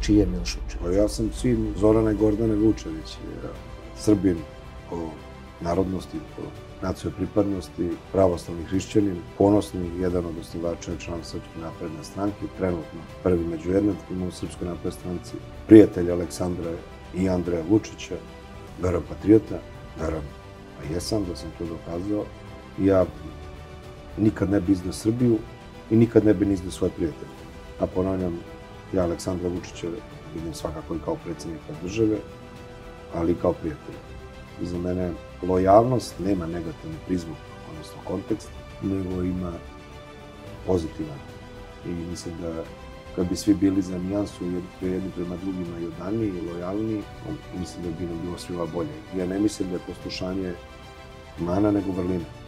Čiji je Miloš Vučević? Ja sam sin Zorana i Gordane Vučević, Srbin po narodnosti, po nacionalnoj pripadnosti, pravoslavni hrišćanin, ponosni, jedan od osnivača i član Srpske napredne stranke, trenutno prvi među jednakima u Srpskoj naprednoj stranci, prijatelj Aleksandra i Andreja Vučića, verujem patriota, verujem, a jesam da sam to dokazao. Ja nikad ne bi izdao Srbiju i nikad ne bi ni izdao svoje prijatelje. A ponavljam, ja Aleksandra Vučića vidim svakako i kao predsjednika države, ali i kao prijatelja. Za mene lojalnost nema negativni prizvuk, odnosno kontekst, nego ima pozitivan. I mislim da kad bi svi bili za nijansu jedni prema drugima i odaniji i lojalniji, mislim da bi nam bilo svima bolje. Ja ne mislim da je poslušanje mana nego vrlina.